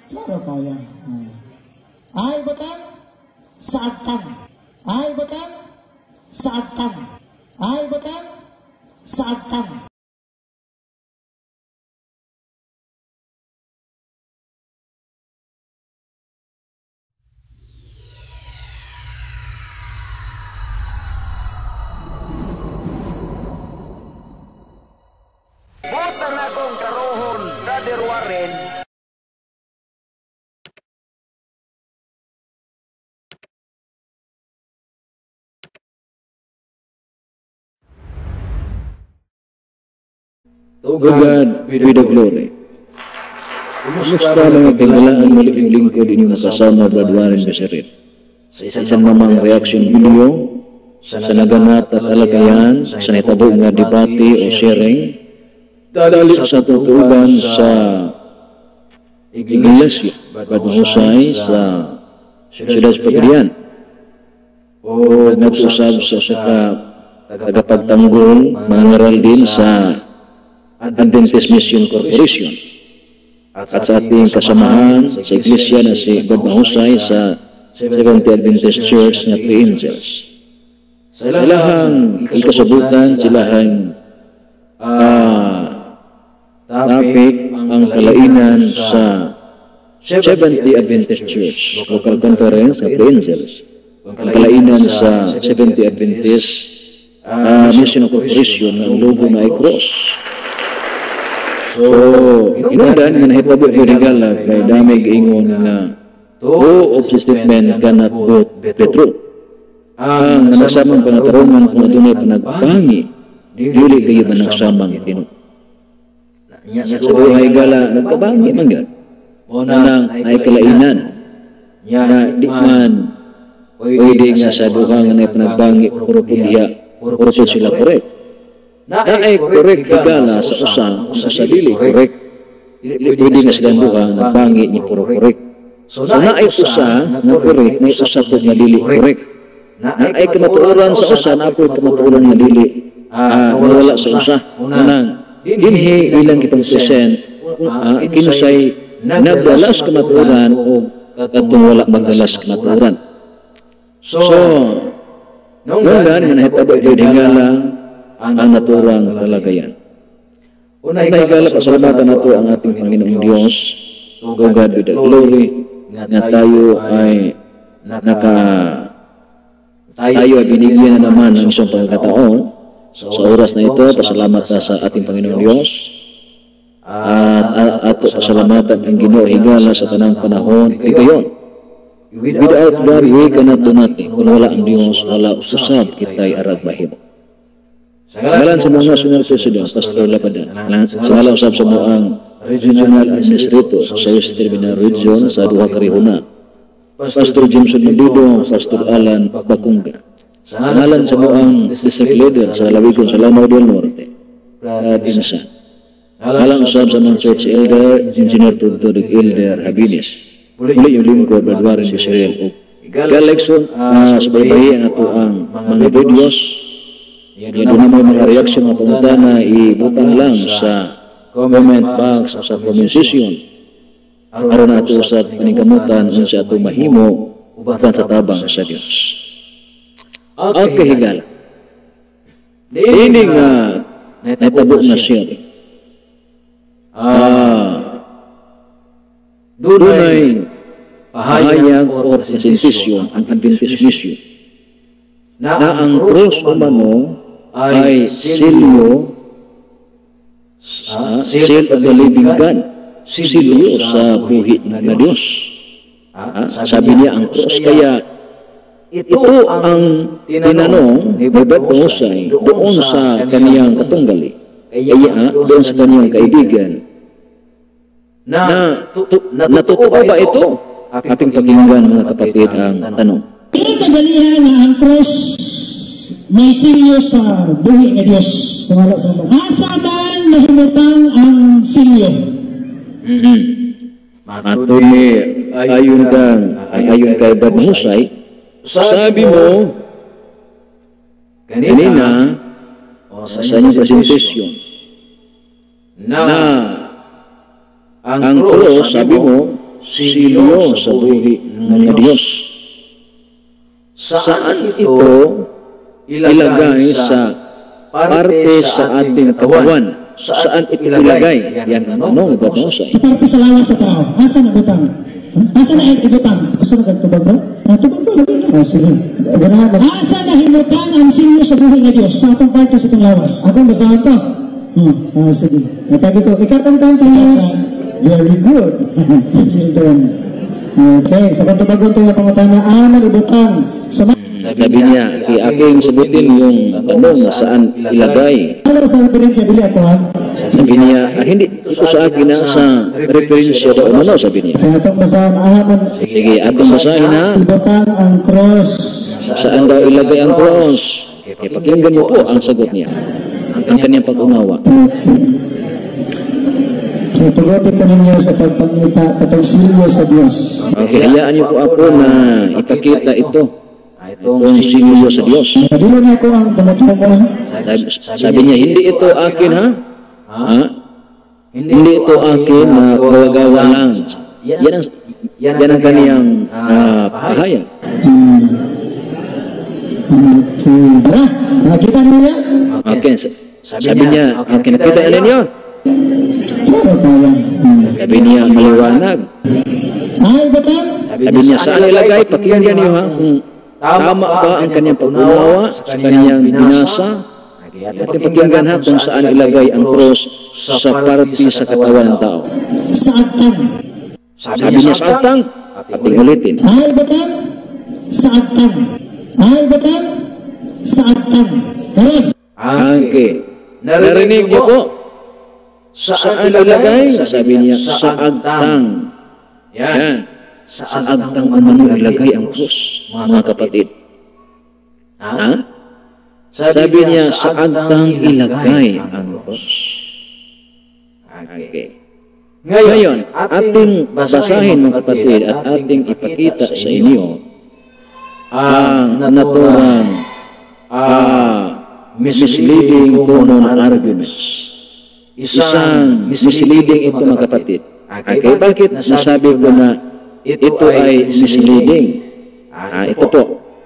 Klaro kaya. Ay batang saatan. Ay batang saatan. Ay batang saatan. Butang akong karohon, Brother Warren. To God be the glory. Kumusta mga kailangan muling lingkod inyong kasama Brad Warren Becerril sa isang namang reaction video sa naganap at talagayan sa naitabo nga debate o sharing dali sa tutuban sa Iglesia Brad Mahusay sa Siyudad Pagadian o nag-usab sa tagapagtanggol mga ngaral din sa Adventist Mission Corporation at sa ating kasamahan sa iglesia na si Brad Mahusay sa Seventh Adventist Church na Three Angels. Sa ilahang ikasabutan, silahang topic ang kalainan sa Seventh Adventist Church Local Conference na Three Angels. Ang kalainan sa Seventh Adventist Mission Corporation ng logo na ay cross. So, inudan nga nahitabo ko regala kay damay ingon nga two of the statement cannot both be true. Ang nasamang pangatarungan kung adunay panagbangi, dili kayo ba nagsamang itino. Sa buhay gala, nagkabangi man yan. Unang ay kalainan. Na di man, pwede nga sa duhang na panagbangi, puro po sila correct. Na ay correct higala sa usa dili correct. Pwede nga silang duha na bangi ni puro correct. So na ay usa na correct, na usa po nga dili correct. Na ay kamatuoran sa usa, na po kamatuoran nga dili wala sa usa. Unang dinhi ilang kitang present kinusay nagdalas kamatuoran o katong wala magdalas kamatuoran. So nung nga nahitabo gyud hingala ang naturang kalagayan. Una higala pasalamatan nato ang ating Panginoong Diyos, to God be the glory, nga tayo ay tayo ay binigyan na naman ng isang pagkakataon. Sa oras na ito, pasalamat na sa ating Panginoong Diyos, at ato pasalamatan ang Ginoo higala sa tanang panahon. Ikayon, without God, we cannot do nothing. Kung wala ang Diyos, wala usab kita'y arag mahimo. Sa ngalan sa mga National President, Pastor Lapada, sa ngalan usab sa mga Regional Administrator sa Western Mindanao Region sa Duha Karihuna, Pastor Jimson Mendido, Pastor Alan Bakunga, sa ngalan sa mga District Leader sa Lawigon sa Lanao del Norte, Dinasa, ngalan usab sa mga Church Elder, Engineer Tuturig Elder Habines, muli yung lingkod Brad Warren Becerril, Galexon, sa baybayi ang ato ang mga videos. Yan na mga reaction na pumunta na ibutang lang sa comment box o sa comment section. Aron na ito sa paningkamutan kung sa ito mahimo uban sa tabang sa Diyos. Okay, higala. Hindi nga naitabo na siya. Dunay pahayag o presentasyon ang Adventist Mission na ang cross umano ay silyo seal of the living God, silyo sa buhi na Diyos. Sabi niya ang cross, kaya ito ang tinanong ni Brad Mahusay doon sa kaniyang katunggali, kaya doon sa kaniyang kaibigan, na totoo ba ito? Ating pakinggan mga kapatid ang tanong. Ito kadalihan na ang cross may silyo sa buhi ng Diyos. Asaban na himutang ang silyo. Matun ni ayon kay Brad Mahusay, sabi mo kanina sa inyong presentasyon na ang cross, sabi mo, silyo sa buhi ng Diyos. Saan ito ilagay sa parte sa ating katawan? Saan ito ilagay? Yan ang tanong babosa. Sa parte sa lawas sa tao. Asa na butang? Asa na ibutang? Asa na tubag ba? Tubag ba? Sige. Asa na himutang ang silyo sa buhi ng Diyos? Sa atong parte sa itong lawas. Akong basahan to. Sige. Natagi ko. Ikatang please. Very good. Children. Okay. Sa kantubagon ito yung pangutana. Aman ibutang. Sabi niya, aking sagutin yung tanong na saan ilagay. Ano sa referensya? Dili ako ha? Sabi niya, hindi ito sa akin na sa referensya daw ano, sabi niya. Kaya itong basahan, aman. Sige, atong basahin ha. Ibutang ang cross. Saan daw ilagay ang cross? Pakinggan niyo po ang sagot niya. Ang kanyang pag-unawa. So, tugutin ko ninyo sa pagpangita katong silyo sa Diyos. Okay, hayaan niyo po ako na ipakita ito. Itong silyo sa Diyos. Dili na ako ang tumutumo. Sabi niya, hindi ito akin ha? Hindi ito akin na gawa-gawa lang. Yan ang kaniyang pahayag. Tara, nakita niyo? Okay, sabi niya, nakita na ninyo? Klaro tayo. Sabi niya, maliwanag. Ay, butang? Sabi niya, saan ilagay? Pakinggan niyo ha? Tama ba ang kanyang pag-unawa sa kanyang binasa? At pakinggan ha kung saan ilagay ang cross sa parte sa katawan ng tao. Sa agtang. Sabi niya sa agtang, ating ulitin. Ay, butang? Sa agtang. Ay, butang? Sa agtang. Correct. Okay. Narinig niyo po? Saan ilagay? Sabi niya, sa agtang. Yan. Sa agtang ano ilagay ang cross, mga kapatid. Ha? Sabi niya, sa agtang ilagay ang cross. Okay. Ngayon, ating basahin mga kapatid at ating ipakita sa inyo ang naturang misleading tono ng arguments. Isang misleading ito mga kapatid. Okay, bakit nasabi ko na ito ay misleading? Ito po.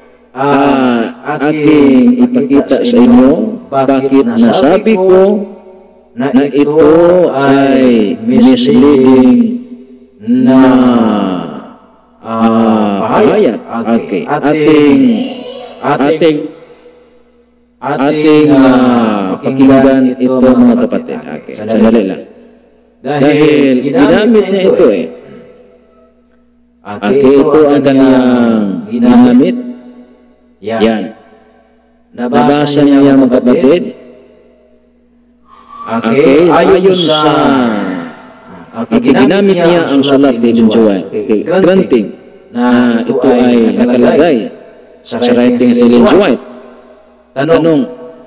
Aking ipakita sa inyo bakit nasabi ko na ito ay misleading na pahayag. Okay. Ating pakinggan ito mga kapatid. Okay. Sandali lang. Dahil ginamit niya ito eh. Okay, ito ang kanyang ginamit. Yan. Nabasa niya mga kapatid. Okay, ayon sa ginamit niya ang sulat ni Ellen G. White. Granting na ito ay nakalagay sa writings ni Ellen G. White. Tanong,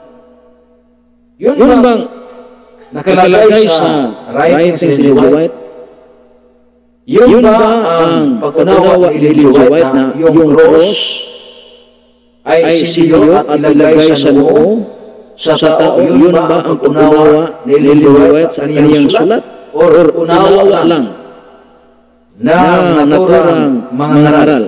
yun bang nakalagay sa writings ni Ellen G. White? Yun ba ang pag-unawa ni Ellen G. White na yung cross ay silyo at ilagay sa noo sa tao? Yun ba ang pag-unawa ni Ellen G. White sa kaniyang sulat? O unawa lang na naturang mga ngaral?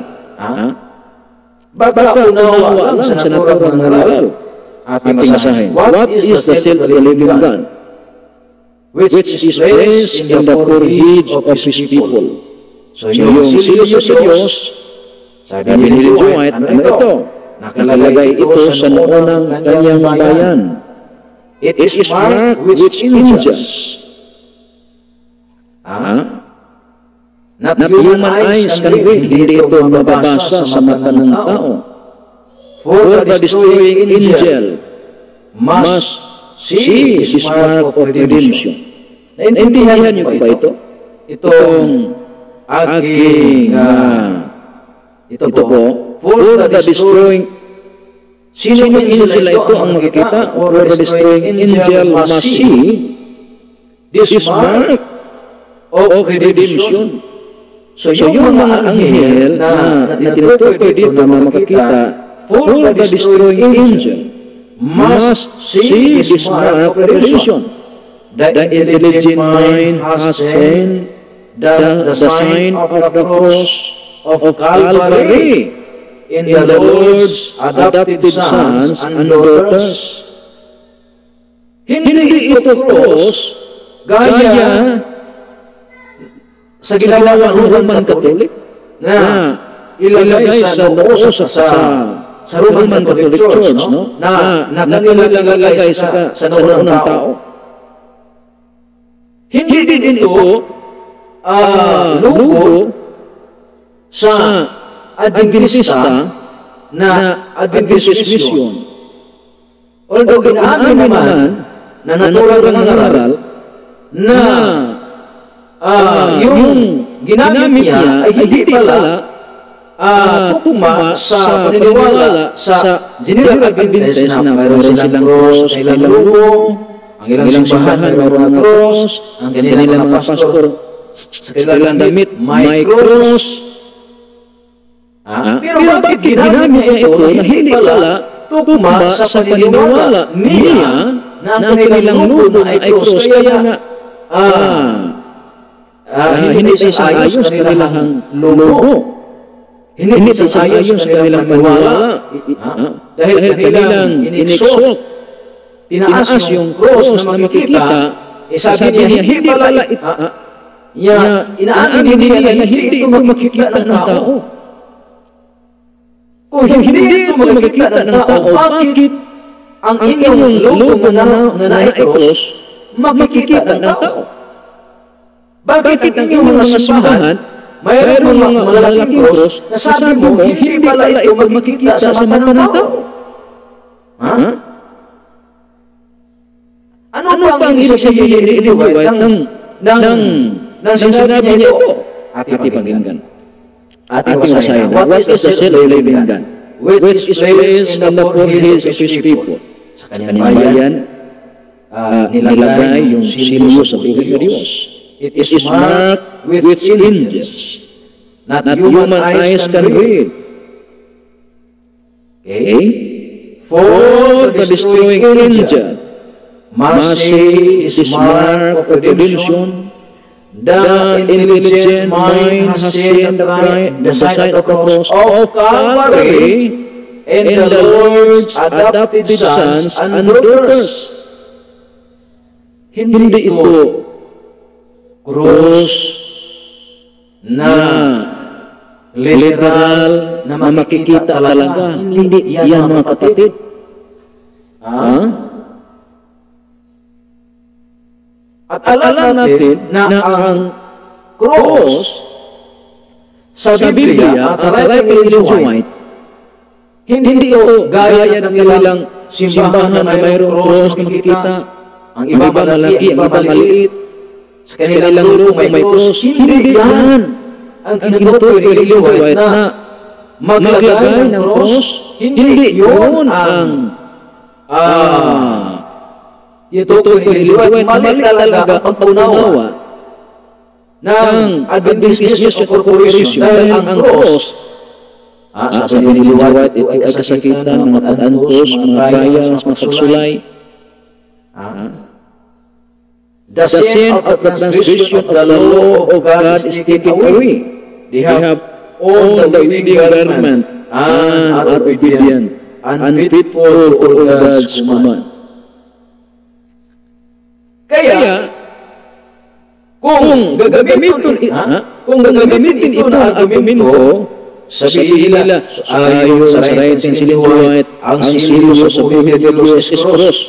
Baka unawa lang sa naturang mga ngaral? Ating masahin. What is the self-believing God? Which is placed in the foreheads of His people. So yung silyo sa Diyos, sabi ni Ellen G. White, ano ito? Nakalagay ito sa noo ng kanyang bayan. It is marked with angels. Not human eyes can read. Hindi ito mababasa sa mata ng tao. For the destroying angel must see this mark of redemption. Naintindihan niyo ba ito? Itong aking ito po, for the destroying, sino yung angel na ito ang makikita? For the destroying angel must see this mark of redemption. So yung mga anghel na tinutukoy dito na makikita, for the destroying angel must see this mark of redemption. The intelligent mind has seen the sign of the cross of Calvary in the Lord's adopted sons and daughters. Hindi ito cross gaya sa ginawa ng Roman Catholic na ilagay sa noo sa Roman Catholic Church, no? na nilalagay sa noo ng tao. Hindi din ito logo sa Adventista na Adventist Mission. Although inaamin naman na natural ng aral na yung ginamit niya ay hindi pala tugma sa paniniwala sa General Adventist na mayroon silang cross, ilang logo, ang ilang simbahan mayroon ng cross, ang kanilang mga pastor sa kanilang damit may cross. Pero bakit ginamit niya ito na hindi pala tugma sa paniniwala niya na ang kanilang logo ay cross? Kaya nga hindi sasayos sa kanilang logo. Hindi sasayos sa kanilang paniniwala. Dahil kanilang in-exalt, tinaas yung cross na makikita, sabi niya, hindi pala inaamin niya na hindi ito makikita ng tao. Kung hindi ito makikita ng tao, bakit ang inyong logo na na-cross makikita ng tao? Bakit ang inyong mga simbahan mayroon mga malalaking cross na sabi mo, hindi pala ito makikita sa mata ng tao? Ano ba ang ibig sabihin ni White ng sinabi niya ito? Ating pakinggan. Ating basahin. What is the seal of living God? Which is placed in the foreheads of His people. Sa kanyang bayan, nilagay yung silo sa buhay ng Diyos. It is marked with angels. Not human eyes can read. Okay? For the destroying angel, mercy is mark of redemption. The intelligent mind has seen the sight of the cross of Calvary and the Lord's adopted sons and daughters. Hindi ito cross na literal na makikita talaga. Hindi yan, mga kapatid. At alam natin na ang cross sa Biblia at sa life of Ellen G. White, hindi ito gaya ng ilang simbahan na mayroong cross na makikita. Ang iba malaki, ang iba maliit. Sa kanilang logo may cross. Hindi yan ang tinutukoy ni Ellen G. White na maglagay ng cross. Hindi yun ang tinutukoy ni Ellen G. White. Mali talaga ang pagtunawa ng Adventist Mission Corporation dahil ang cross, sabi ni Ellen G. White, ito ay kasakitan ng mga antos, mga trials, mga pagsulay. The sin of the transgression of the law of God is taken away. They have all the wedding garment and are obedient and faithful to all God's command. Kaya, kung gagamitin ito ang argumento, sabihin nila, ayon sa writing si Ellen G. White, ang silo sa buhay ng Diyos is cross.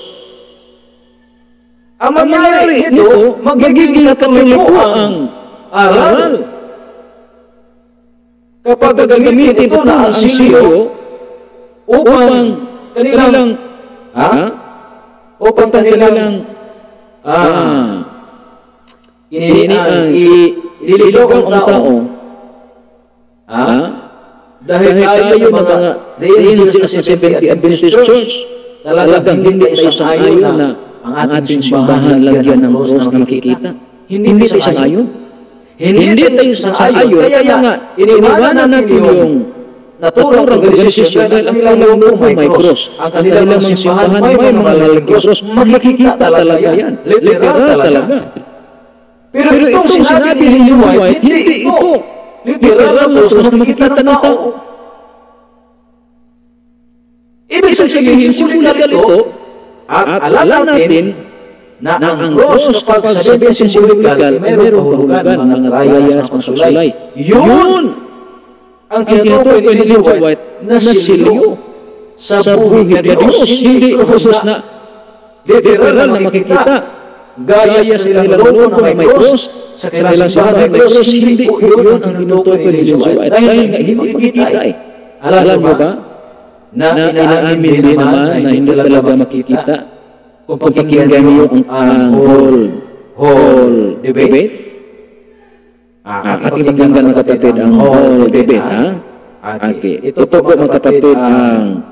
Ang mangyayari ito, magiging katalikuang aral. Kapag gagamitin ito na ang silo upang kanilang ililogang ang tao, dahil tayo yung mga angels sa Seventh-day Adventist Church, talagang hindi tayo sangayon na ang ating simbahan lagyan ng cross na makikita. Hindi tayo sangayon. Hindi tayo sangayon. Kaya nga, iniwanan natin yung naturang organisasyon dahil ang kanilang logo may cross. Ang kanilang mga simbahan may mga malaking cross. Makikita talaga yan. Literal talaga. Pero itong sinabi ni Ellen White, hindi ito literal na cross na makikita ng tao. Ibig sabihin, simbolikal ito, at alam natin na ang cross kapag sabihin simbolikal, mayroong kahulugan, mga rayas, mga sulay. Yun ang tinutukoy ni Ellen White na silyo sa buhay na Diyos, hindi cross na literal na makikita. Gaya sa kanilang logo na may cross, sa kanilang simbahan may cross, hindi yun ang tinutukoy ni Ellen White. Dahil hindi makikita eh. Alam mo ba? Na inaamin din naman na hindi talaga makikita kung pakinggan niyo ang whole debate. Ating pakinggan mga kapatid ang whole debate, ha? Okay. Ito po mga kapatid ang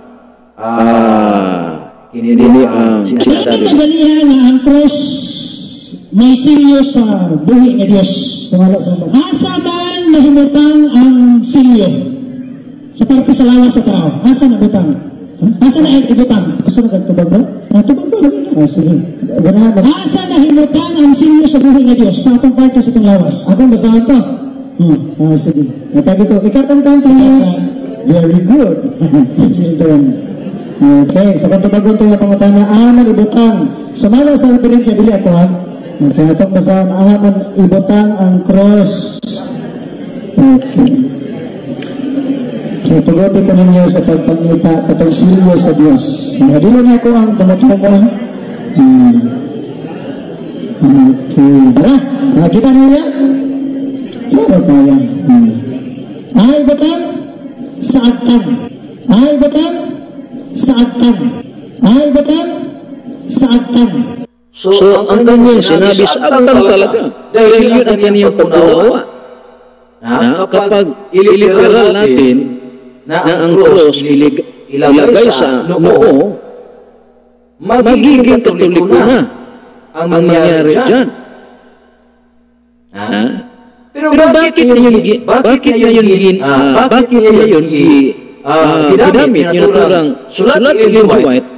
hindi ang sinasabi. Ito magalihan na ang cross may silyo sa buhay ng Diyos. Asa man nahimutang ang silyo? Sa parte sa lawas sa tao. Asa na butang? Asa na ibutang? Gusto na kagtubag ba? Tubag ba? Sige. Asa na himutang ang silyo sa buhay ng Diyos? Sa atong parte sa itong lawas. Akong basahan to. Sige. Natagi ko. Ikatang-tang please. Very good. Children. Okay. Sa katubagon ito yung pangutan na aman ibutang. Sumala sa referensya, dili ako ha. Okay. Atong basahan, aman ibutang ang cross. Okay. So, tugotin ka ninyo sa pagpangita katong silyo sa Diyos. Dilo niya ko ang tumutukoy. Okay. Tara, nakita niya? Klaro kaya. Ay, batang sa agtang. Ay, batang sa agtang. Ay, batang sa agtang. So ang kanyang sinabi sa agtang talaga. Dahil yun ang kanyang pagkulawa. Kapag iliteral natin, na ang cross ilagay sa noo, magiging katoliko na ang mangyari dyan. Pero bakit niya yun ginamit yung naturang sulat ni Ellen White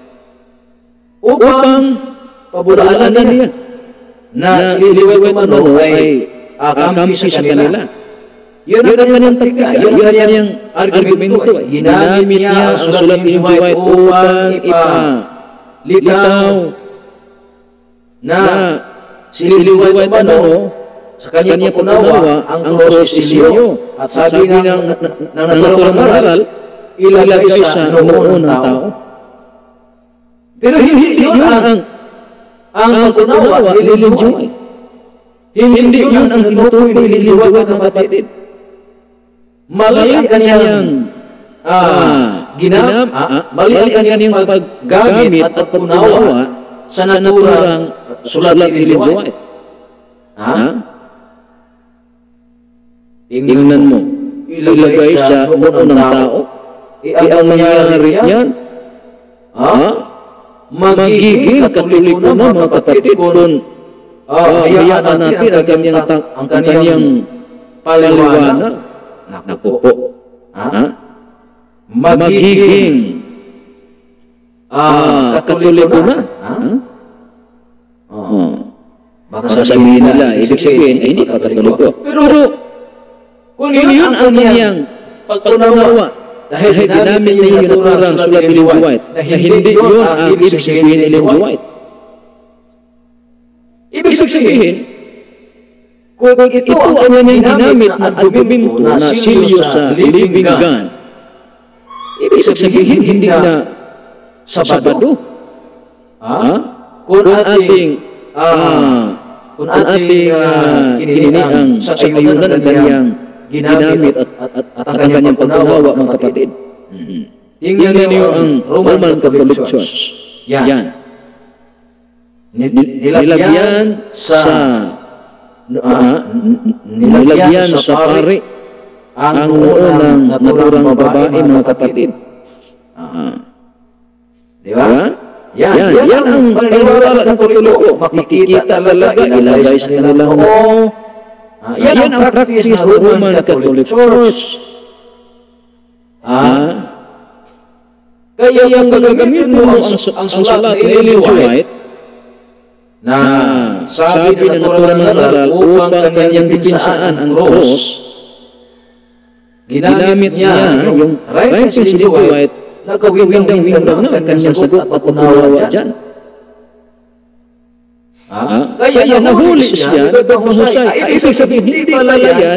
upang pabulaan niya na si Ellen White ay kampi sa kanila. Yun ang kanyang taktika, yun ang kanyang argumento. Ginamit niya ang sulat ni Ellen White upang ipalitaw na si Ellen White sa kanyang punawa ang cross silyo. At sabi ng naturang maral, ilagay sa noo ng tao. Pero hindi yun ang pagkunawa ni Ellen White. Hindi yun ang tinutukoy ni Ellen White ng kapatid. Mali ang kanyang mali ang kanyang paggamit at pagpunawa sa naturang sulat ni Ellen White. Tingnan mo, ilagay sa noo ng tao, ang mangyayari yan, magiging katoliko na mga kapatid kung hayaan natin ang kanyang paliwanag. Naku po, magiging katoliko na. Baka sabihin nila, ibig sabihin, hindi pa katoliko. Pero kung yun ang kanyang pagtunawa, dahil ginamit niya yung naturang sulat ni Ellen White, na hindi yun ang ibig sabihin ni Ellen White. Ibig sabihin, kung ito ang kanyang ginamit na argumento na silyo sa living God, ibig sabihin hindi na Sabado. Kung ating kininiang sa ayunan ang kanyang ginamit at ang kanyang pagkunawa mga kapatid. Tingnan niyo ang Roman Catholic Church. Yan. Nilagyan sa pari ang unang naturang babae mga kapatid. Di ba? Yan ang paniniwala ng Katoliko. Makikita talaga, ilagay sa kanilang noo. Yan ang practice ng Roman Catholic Church. Kaya yung gagamitin mo ang sulat ni Ellen White na sabi ng naturang mangaral upang kanyang dipinsaan ang cross, ginamit niya yung right hand si White na kawindang-windang na ang kanyang sagot at unawa dyan. Kaya nahuli siya, nagpapahusay. Ibig sabihin, hindi pala yan,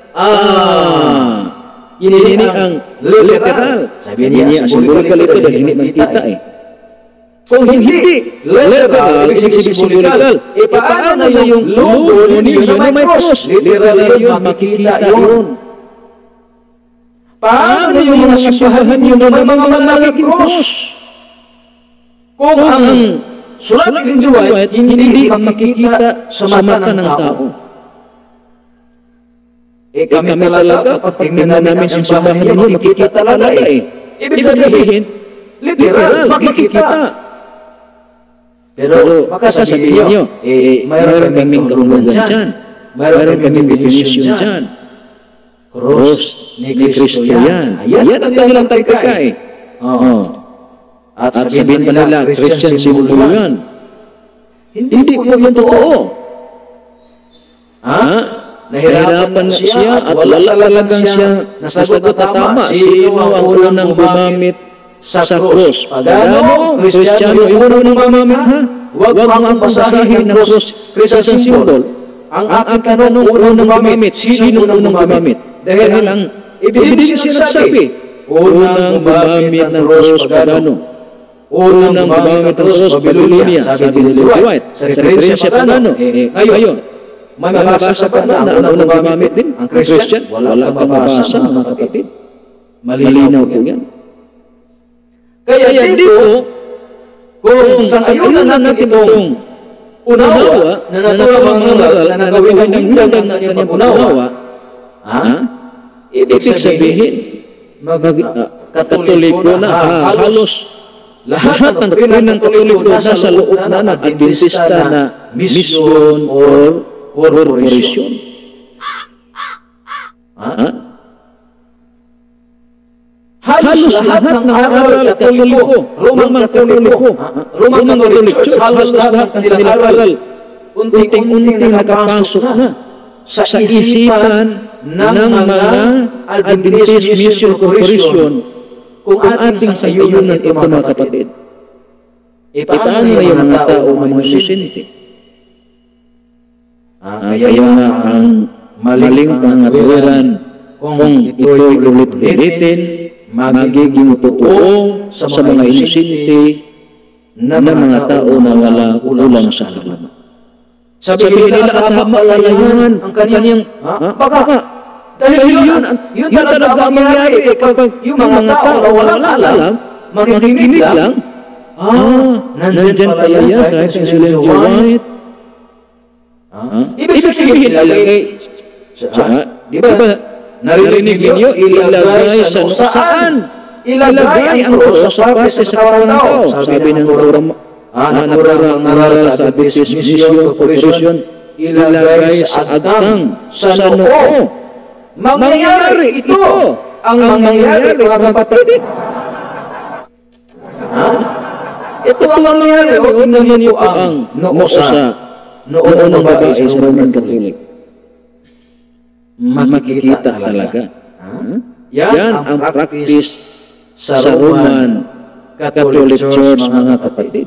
ini ang literal. Sabi niya, symbolikal ito dahil hindi makita eh. Kung hindi literal, ibig sabihin symbolikal, paano na yung logo ninyo na may cross? Literal yun, makikita yun. Paano yung mga simbahan nyo na may mga malaking cross? Kung ang sulat ng White, hindi makikita sa mata ng tao. Kami talaga, pag tingnan namin ang simbahan ninyo, makikita talaga eh. Ibig sabihin, literal, makikita. Pero makasabihin nyo, mayroon kaming karunungan dyan. Mayroon kaming definition dyan. Cross ni Kristo yan. Yan ang kanilang tagkaka eh. At sabihin pa nila, Christian symbol yan. Hindi po yan totoo. Nahirapan siya at wala talagang siya nasagot na tama. Sino ang unang gumamit sa cross? Pagano, Kristiyano, yung unang gumamit ha? Huwag mo ang basahin ng cross, Christian symbol. Ang aking tanong, unang gumamit. Sino unang gumamit? Dahil ang ebidensya nagsabi, unang gumamit ng cross pagano. Unang gumamit ng cross Babylonia, sabi ni White. Sa referensya pagano. Ngayon, may mabasa pa na unang gumamit din ang Christian? Wala kang mabasa, mga kapatid. Malinaw po yan. Kaya dito, kung sasayunan natin itong unawa na naturang mangaral na nagawin ng hindang ng kanyang pag-unawa, ibig sabihin, Katoliko na halos lahat ng doktrinang Katoliko nasa loob na ng Adventista na mission or corporation. Halos lahat ng aral Katoliko, Roman Katoliko, halos lahat ng kanilang aral, unting-unting nakapasok na sa isipan ng mga Adventist Mission Corporation kung ating sayunan ito mga kapatid. Paano na yung mga tao na mga inosente? Kaya nga ang maling pangatuwiran kung ito'y ulit-ulitin, magiging totoo sa mga inosente na mga tao na wala ulang sa alam. Sabihin nila at hapalayan ang kanyang baka. Dahil yun talaga ang mangyari kapag yung mga tao na wala alam, makikinig lang, nandyan pala yan sa ating Ellen G. White. Ibig sabihin lalagay, di ba, narinig ninyo, ilagay sa saan? Ilagay ang cross sa parte sa katawan ng tao. Sabi ng naturang mangaral sa Adventist Mission Corporation, ilagay sa agtang, sa noo. Mangyayari ito ang mangyayari mga kapatid. Ito ang mangyayari. Huwag naman niyo ang noo sa noo ng babae sa Roman Catholic. Makikita talaga. Yan ang practice sa Roman Catholic Church mga kapatid.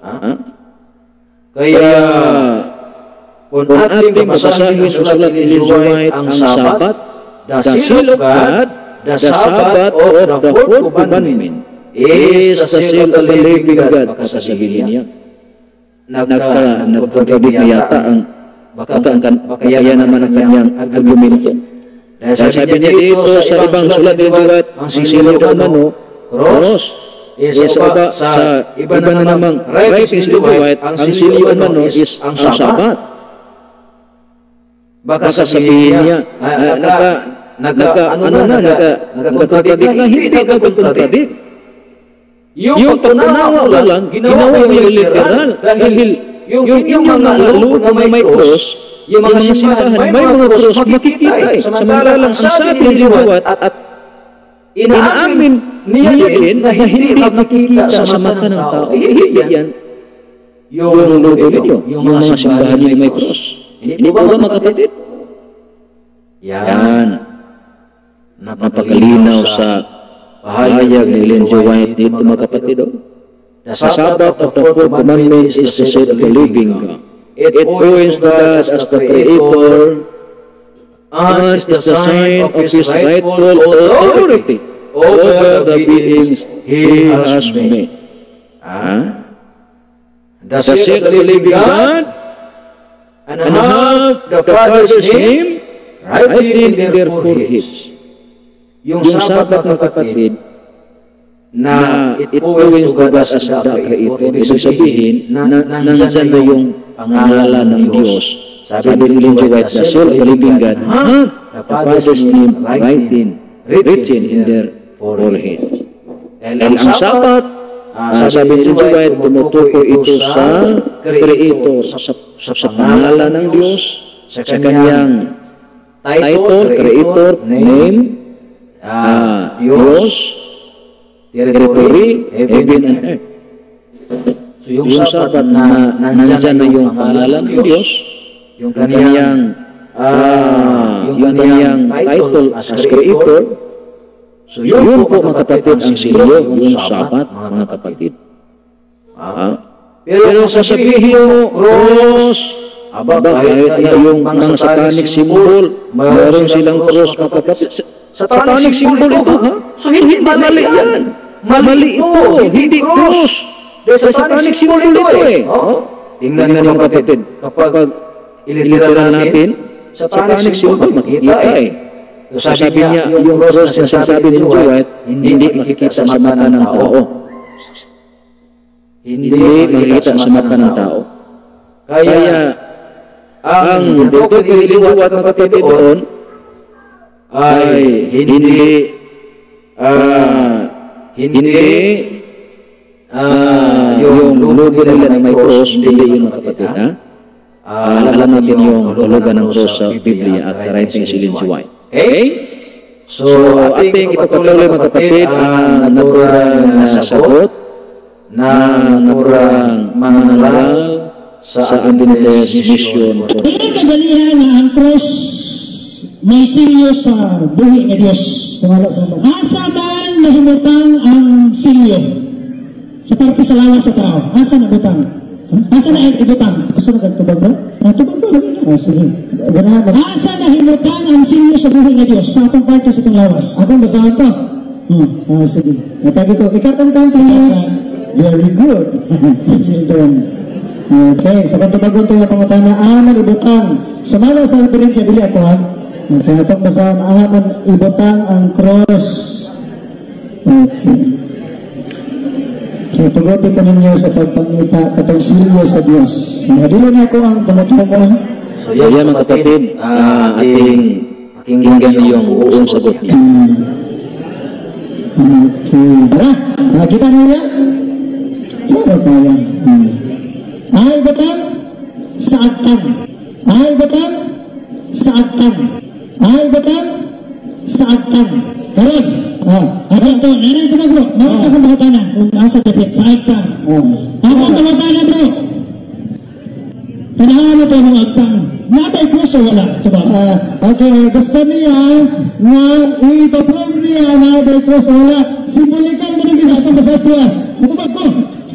Kaya kung ating basahin sa sulat ni Ellen G. White ang Sabat, the seal of God, the Sabbath of the fourth commandment is the seal of the living God. Baka sasabihin niya, nagkontradict na yata ang baka yan naman ang kanyang argumento. Dahil sabi niya dito sa ibang sulat ni Ellen G. White, ang seal of ano, cross, sa iba na namang writings ni White, ang seal of ano is ang Sabat. Baka sabihin niya, nagkontradict na hindi nagkontradict. Yung pagtunawa lang, ginawa niya literal. Dahil yung inyong mga loob na may cross, yung mga simbahan, may mga cross, makikita eh. Samantalang ang sabi ni White at inaamin niya din na hindi makikita sa mata ng tao. Yan. yung logo ninyo, yung mga simbahan ninyo may cross. Hindi po ba mga kapatid? Yan. Napakalinaw sa pahayag ni Ellen G. White dito mga kapatid. The Sabbath of the Fourth Commandment is the set of the living God. It points God as the Creator and is the sign of His rightful authority over the beings He has made. The set of the living God and have the Father's name written in their foreheads. Yung Sabbath ng kapatid na it points God as the Creator. Ibig sabihin, nandyan na yung pangalan ng Diyos. Sabi ni Ellen G. White, the soul of the living God have the Father's name written in their forehead. And ang Sabbath, sabi ni Ellen G. White, tumutukoy ito sa Creator, sa pangalan ng Diyos, sa kanyang title, Creator, name, Diyos, territory, heaven and earth. So yung Sabbath na nandyan na yung pangalan ng Diyos, yung kanyang title as Creator, so yun po mga kapatid ang silyo, yung Sabbath mga kapatid. Pero sasabihin mo, cross, kahit na yung mga satanic symbol, mayroon silang cross mga kapatid. Satanic symbol ito, ha? So hindi mali yan. Mali ito, hindi cross. Satanic symbol ito eh. Tingnan naman kapatid, kapag iliteral natin, satanic symbol makikita eh. So sabi niya, yung cross na sinasabi ni White, hindi makikita sa mata ng tao. Hindi makikita sa mata ng tao. Kaya, ang dito nililiwat ng kapatid doon, ay hindi yung logo nila na may cross, hindi yun mga kapatid, ha? Alam natin yung logo ng cross sa Biblia at sa writing si Ellen G. White. Okay? So, ating ipagpatuloy mga kapatid ang naturang sagot na naturang manangal sa Adventist Mission. Hindi kadalihan na ang cross may silyo sa buhi ng Diyos. Asa man nahimutang ang silyo sa parte sa lawas sa tao? Asa na butang? Asa na ibutang? Gusto na tubag ba? Tubag ba? Sige. Asa na himutang ang silyo sa buhi ng Diyos sa atong parte sa itong lawas? Akong basahan to. Sige. Natagi ko. Ikatang please. Very good. Children. Okay. Sa kantubagon ito yung pangutan na aman ibutang. Sumala sa referensya, dili ako ha. Okay, atong basahan, aman ibutang ang cross. Okay. So, tugote ka ninyo sa pagpangita katong silyo sa Diyos. Dilo na ako ang tumutuko. So, yan mga kapatid, ating pakinggan yung buong sagot niya. Okay. Tara, kita niya? Klaro kaya. Ay batang sa agtang. Ay batang sa agtang. Ay batang sa agtang. Karon. Ano ito? Nanay ko na bro. Nanay ko mga tanan. Kung nasa tapit sa agtang. Ako mga tanan bro. Kailangan ito ng agtang. Natay ko so wala. Diba? Okay. Gusto niya na ipaprove niya na natay ko so wala. Simbolikal mo naging atong sa plus. Matubag ko.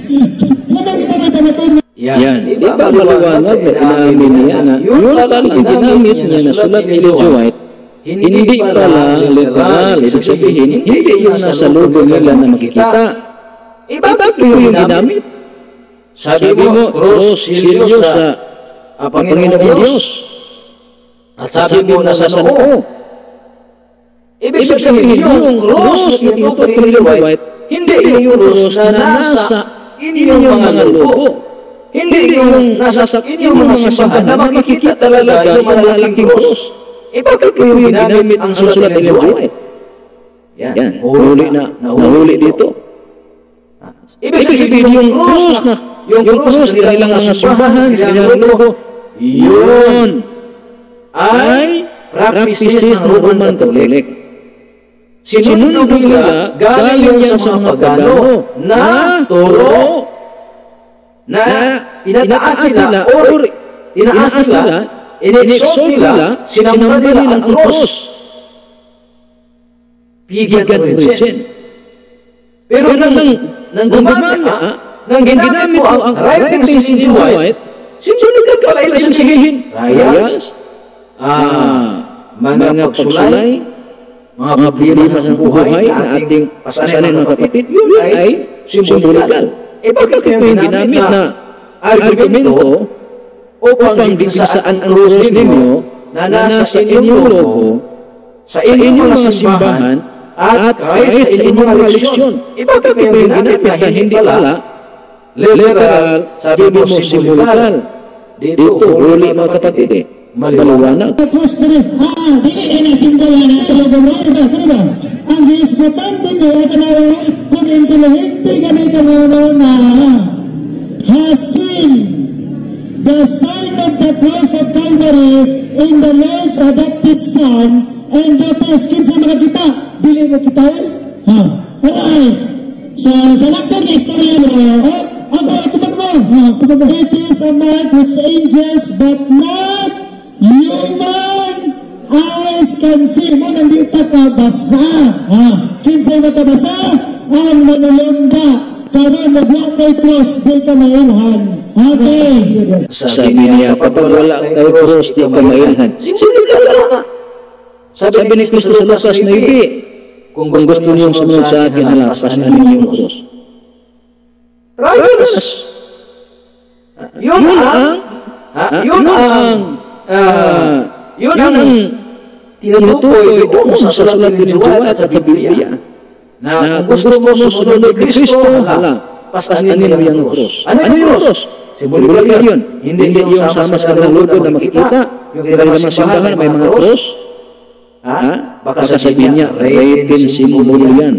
Yan. Di ba maliwanag na inamin niya na yun pala ginamit niya na sulat ni Ellen G. White, hindi pala literal. Ibig sabihin, hindi yung nasa logo nila na makikita. Iba yung ginamit. Sabi mo, cross, silyo sa Panginoon Diyos. At sabi mo, nasa noo. Ibig sabihin, yung cross na tinutok ni Ellen G. White, hindi yung cross na nasa inyong mga logo. Hindi yung nasa inyong mga simbahan na makikita talaga yung malalaking cross. Bakit yung ginamit ang susulat ni Ellen G. White? Yan. Nahuli dito. Ibig sabihin yung cross na sa nilang mga simbahan, sa nilang logo, yun ay practices ng Roman Catholic. Sinunod nila galing yan sa mga pagano na turo na inataas nila or tinaas nila, in-exalt nila, sinamba nila ang cross. Bigyan origin. Pero nang gumamit, nang ginamit mo ang writings in white, sinusunod pala ito siyang sabihin. Trials, mga pagsulay, mga problema sa buhay na ating pasanin mga kapatid, yun ay simbolikal. Bakit kayo yung ginamit na argumento upang dinsaan ang cross ninyo na nasa inyong logo, sa inyong mga simbahan, at kahit sa inyong mga leksyon? Bakit kayo yung ginamit na hindi pala literal, sabi mo simbolikal? Dito, huli mga kapatid maliwanag. Cross na rin. Dili na simbol na sa logo mo. Diba? Ang hispotante ko, kung intelihente kami kanaw na hasin the sign of the cross of Calvary in the Lord's adopted Son and daughters. Kinsa makakita? Dili mo kitawan? Alright. So, sa lakad na istorya mo, it is a mark which angels but not human eyes can see. Mo nandito ka basa. Kinsay makabasa? Ang manulunda. Karon magwa kay cross, di ka mailhan. Okay. Sabi niya, kapag wala kay cross, di ka mailhan. Simbolikal lang. Sabi ni Kristo sa Lucas 9, kung gusto niyong sumunod sa akin, halapasan ninyo yung cross. Trials. Yun ang tinutukoy doon sa sulat ni Juan at sa Biblia na kung gusto mo susunod ni Kristo, pasanin mo yung cross. Ano yung cross? Simbolikal yun. Hindi yung sama sa logo na makikita, yung kailangan simbahan may mga cross. Baka sabihin niya, written symbol yan.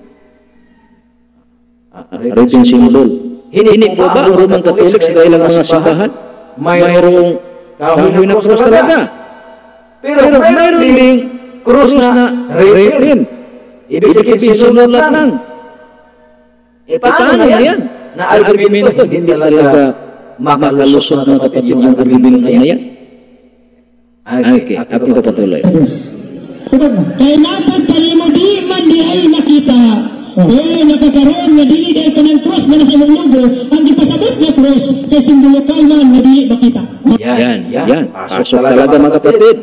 Written symbol. Hindi po ba ang Roman Catholic sa kailang mga simbahan? Mayroong kahoy na cross talaga. Pero mayroon ding cross na written. Ibig sabihin sunod lang. Paano na yan? Na argumento, hindi talaga makalusot na kapatid yung argumento na yan. Okay, ating papatuloy. Kailangan pala mo di man di ay nakita. Nakakaroon na dili dahil ka ng cross na nasa imong logo, ang ipasabot na cross kay simbolikal man na dili makita. Yan. Pasok talaga mga kapatid.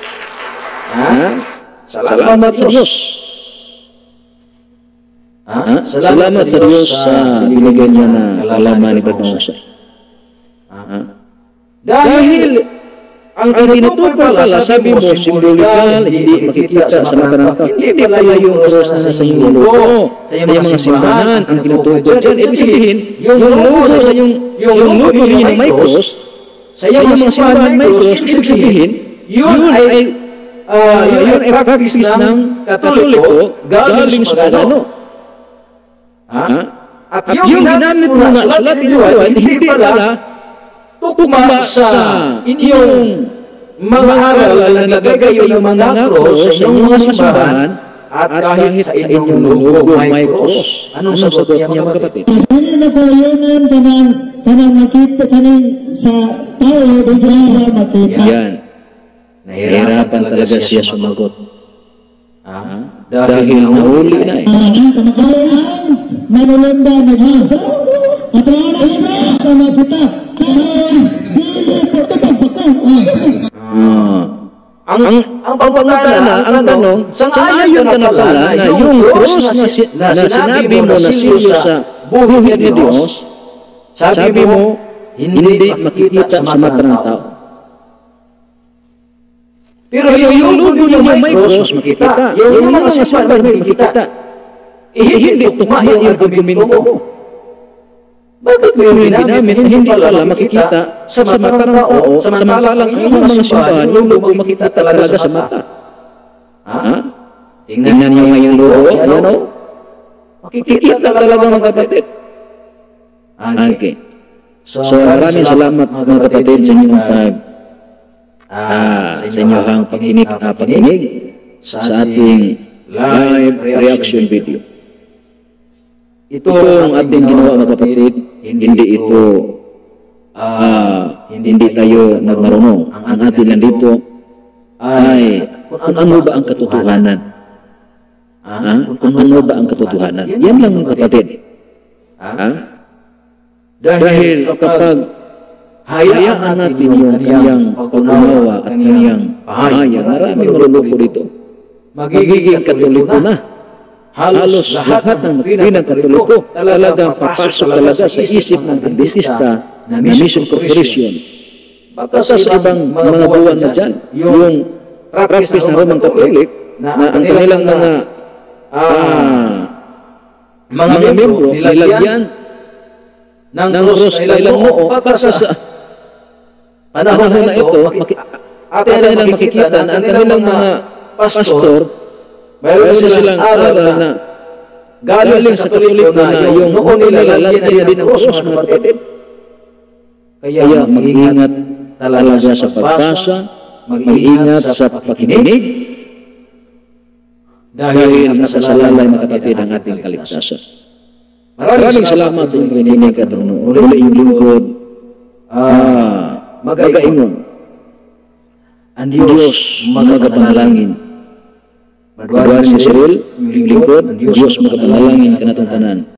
Salamat sa Diyos. Salamat sa Diyos sa binigyan niya na kalaman ni Pagpangusay. Dahil ang tinutukoy pala, sabi mo, simbolikal, hindi makikita sa mata ng tao. Hindi pala yung cross na nasa iyong logo, sa iyong mga simbahan, ang tinutukoy dyan. Ibig sabihin, yung logo sa yung logo ninyo na may cross, sa iyong mga simbahan may cross, ibig sabihin, yun ay practice ng Katoliko galing sa pagano. At yung ginamit mo na sulat ito, hindi pala tukma sa inyong mga aral na nagagay yung mga cross sa inyong mga simbahan at kahit sa inyong logo may cross. Anong sagot niya mga kapatid? Hindi na kalayunan kanang makita kaning sa tao, di sila makita. Yan. Nahihirapan talaga siya sumagot. Dahil nahuli na Ang kamakayan, manulunda naghahaw. At wala iba sa makita. Kaya, dili po ito pagpakaw. Ang pagpapala, ang tanong, sang-ayon ka na pala na yung cross na sinabi mo na siyo sa buhay ni Diyos, sabi mo, hindi makikita sa mata ng tao. Pero yung logo niyo may cross makikita, yung mga simbahan makikita. Hindi tuma yung argumento mo. Bakit mo yung ginamit? Hindi pala makikita sa mata ng tao, samantalang yung mga simbahan, yung logo makikita talaga sa mata. Tingnan niyo ngayong logo, ano? Makikita talaga mga kapatid. Okay. So maraming salamat mga kapatid sa inyong sa inyong pakinig sa ating live reaction video. Ito ang ating ginawa mga kapatid, hindi ito hindi tayo marunong. Ang atin lang dito ay kung ano ba ang katotohanan. Kung ano ba ang katotohanan. Yan lang mga kapatid. Dahil kapag hayaan natin yung kanyang pag-unawa at kanyang pahayag, maraming maluluko dito. Magiging katoliko na. Halos lahat ng makikinang katoliko talagang papasok talaga sa isip ng Adventista na Mission Corporation. Baka sa ibang mga buwan na dyan, yung practice ng Roman Catholic na ang kanilang mga membro nilagyan ng cross kailang noo para sa panahon na ito, atin lang makikita na ang kanilang mga pastor, mayroon silang aral na galing sa Katoliko na yung noon nila lalagyan din ng cross, mga kapatid. Kaya mag-ingat talaga sa pagbasa, mag-ingat sa pakikinig, dahil nasasalalay mga kapatid ang ating kaligtasan. Maraming salamat sa inyong paninig at muli inyong lingkod, magaingon. Ang Diyos magapanalangin. Maduwarin si Cyril, inyong lingkod, ang Diyos magapanalangin kanatong tanan.